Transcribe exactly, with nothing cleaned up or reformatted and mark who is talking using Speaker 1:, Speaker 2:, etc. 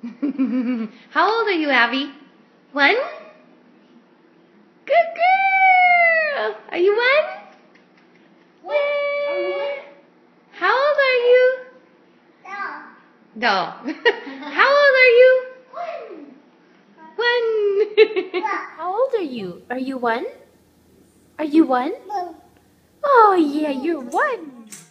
Speaker 1: How old are you, Abby? One? Good girl! Are you one? One. How old are you? No. How old are you? One. How old are you? Are you one? Are you one? Oh yeah, you're one.